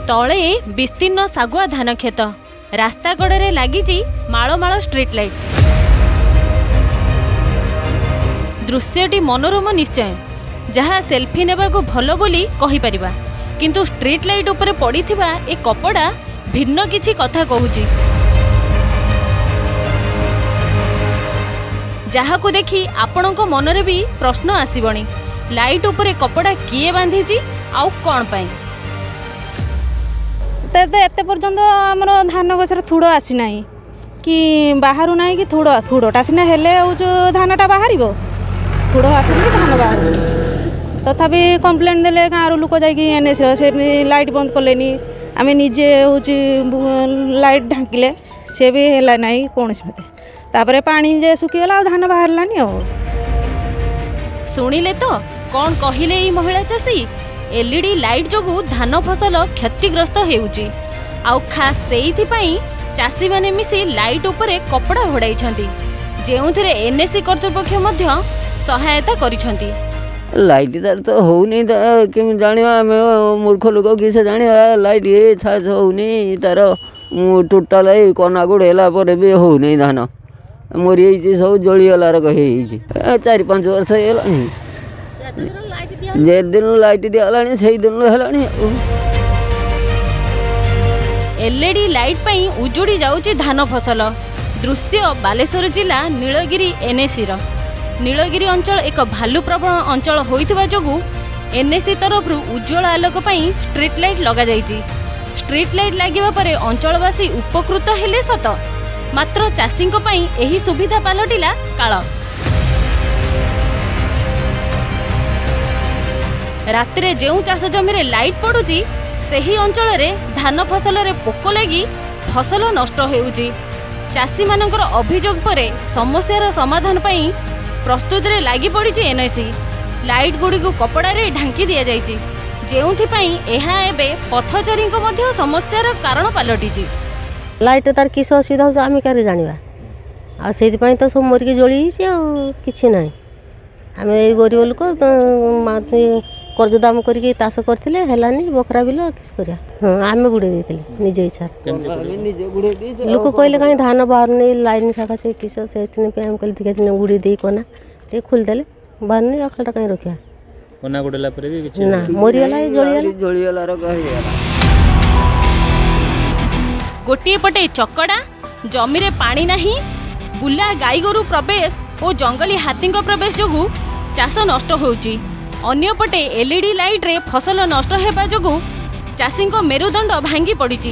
तले विस्तीर्ण सागुआ धान खेत रास्ता कड़े लगी मालमाल स्ट्रीट लाइट। दृश्यटी मनोरम निश्चय, जहाँ सेल्फी नेबा को भल बोली कहि परिबा, किंतु स्ट्रीट लाइट उपरे पड़िथिबा ए कपड़ा भिन्न किछि कथा कहूची। जहाँ को देखी आपणक मनरे भी प्रश्न आसीबणी, लाइट उपरे कपड़ा किए बांधीची आउ कौन पाई? एते पर्यंत आमर धान गछर थुड़ आसी नाही कि बाहरु नाही कि थुड़टा सिना हेले जो धानटा बाहरिबो, थुड़ आसुनी कि धान बाहर। तथापि कंप्लेंट देले गाँव लोक जाकि एनएस से लाइट बंद कलेनी, आम निजे हूँ लाइट ढांकिले सी भी है ना कौन मत तापर पानी जे सुखीगला धान बाहरलानी। शुणिले तो कौन कहले ई महिला चाषी, एलईडी लाइट जोगु धान फसल क्षतिग्रस्त हेउची, आउ खास सेइथिपई चाषी माने मिसी लाइट उपरे कपड़ा घोड़ाइछंती, जेउथिरे एनएससी कर्तृपक्ष मध्य सहायता करिछंती। लाइट तार तो हो नहीं कि जाना आम मूर्ख लोक किसे जाना लाइट ये छाछ होनी तार टोटाल कना गुड़ेला भी हो नहीं धान मरी सब जलीगलार कही 4-5 वर्ष है जे दिन लाइट दिगला से दिन है। एलईडी लाइट पई उजुड़ी जाउची धान फसल। दृश्य बालेश्वर जिला नीलगिरी एनएससी नीलगिरी अंचल एक भालू प्रवण अंचल होइथिबा जोगु एनएससी तरफ उज्जवल आलोक पई स्ट्रीट लाइट लगा जाइछि। स्ट्रीट लाइट लागिबा परे अंचलवासी उपकृत हेले सत, मात्र चाषींक पई एही सुविधा पालटिला काल। रात्रे जेउ चाष जमी लाइट पड़ुची सेही अंचल रे धान फसल रे पोक लगी फसल नष्ट हेउची। चाषी मानकर अभियोग परे समस्यार समाधान पई प्रस्तुत रे लागी पड़ी एनएससी। लाइट गुड़ी को कपड़ा रे ढांकी दिया जाइछि, जेउथिपई एहा एबे पथचारी को मध्य समस्यार कारण पालटिछि। लाइट तार किस असुविधा हो आम क्या जाना आ से तो सब मरिक जली कि ना। आम ये गरीब लोक कर्ज दाम करके ताश करते है बकरा बिल किस कर आम गुड़े देते निज इच्छा। लोक कहले कहीं धान बाहर नहीं लाइन शाखा से किस से कहले दिखा दिन गुड़ी दे कना ये खोलदेले बाहर नहीं अखलटा कहीं रखा कना गुड़ेला पर भी किछ ना मरीगला जलीगला। गोटे पटे चकड़ा जमी रे पानी नाही, बुला गाई गोरु प्रवेश और जंगली हाथी प्रवेश जोगु चाष नष्ट होउची। अन्य पटे एलईडी लाइट रे फसल नष्ट हेबा जोगु चाषी को मेरुदंड भांगी पड़िची।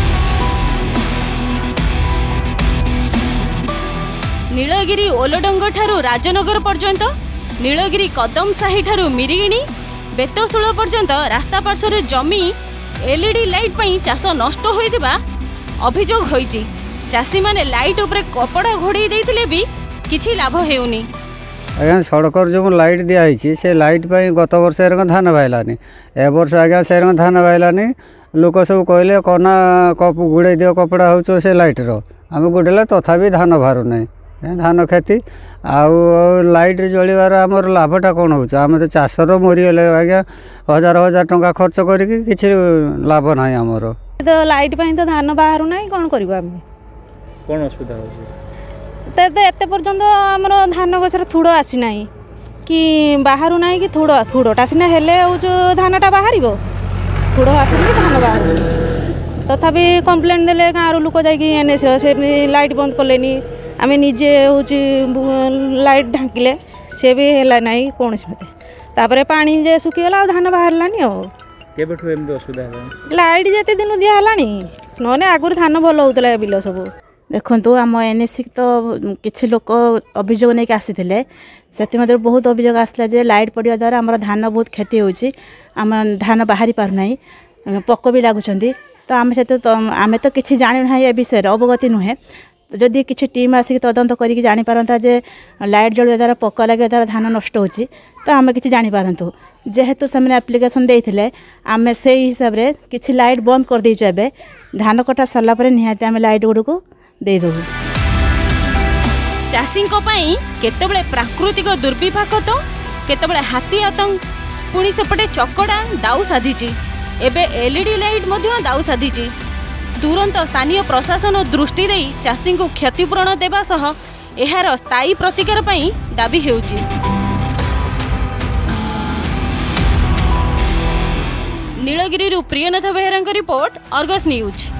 नीलगिरी ओलडंग ठारू राजनगर पर्यंत, नीलगिरी कदम साही ठारू मिरिगिणी बेतशूल पर्यंत रास्ता पार्श्व जमी एलईडी लाइट पई चाष नष्ट होइतिबा अभियोग होइची। चाषी माने लाइट उपरे कपड़ा घोड़े देइथिले भी किछि लाभ हेउनी। आज्ञा सड़क जो लाइट दिखाई से लाइट पर गत वर्ष धान बाहलानी, ए वर्ष आज्ञा से धान बाहलानी। लोक सब कहले कना गुड़े दियो कपड़ा हो से लाइट आम गुड़ेला तथापि धान बाहर ना धान खेती आउ लाइट जलिबार आमर लाभटा कौन हो? आम तो चाष तो मरीगले आज्ञा 1000 टंका खर्च करके किसी लाभ ना आमर। तो लाइट पाई तो धान बाहर ना कौन करवा कौन असुविधा हो? एते पर्यंत आमर धान गछर थुड़ आसी नाही कि बाहरु नाही कि थुड़टा सिना हेले जो धानटा बाहरिबो, थुड़ आसुनी कि धान बाहर। तथापि कंप्लेंट देले गाँव लोक जाकि एनएस से लाइट बंद कलेनी, आम निजे हूँ लाइट ढांकिले सी भी है ना कौन मत तापर पानी जे सुखीगला धान बाहरलानी। लाइट जेते दिन दिहलानी नने आगुरी धान भल होउतला बिल सब। देखु आम एनएससी तो किसी लोक अभियोग नहीं आसी से बहुत अभियोग आसला जे लाइट पड़ा द्वारा आम धान बहुत क्षति होची, आम धान बाहरी पारना पोक भी लगुंट। तो आम से आम तो किसी जानी ना ए विषय अवगति नुहे। तो जदि किसी टीम आसिक तदंत करके जानीपारता जे लाइट जलिया द्वारा पोक लगे द्वारा धान नष्ट होची, तो आम कि जानीपारतु। जेहेतु से एप्लिकेशन देते आम से हिसाब से किसी लाइट बंद कर देचु। एबे धान कटा सरला निहाती आम लाइट गुड़ को दे दो। चाषी केतबले प्राकृतिक दुर्विपाक तो केतबले हाथी आतंक, पुणी सेपटे चकड़ा दाऊ साधिची। एबे एलईडी लाइट मध्य दाउ साधिछि। तुरंत स्थानीय प्रशासन दृष्टि देई चाषी को क्षतिपूरण देबा सह एहार स्थायी प्रतिकार पई दाबी हेउछि। Nilgiri Priyanath Behera report, Argus news.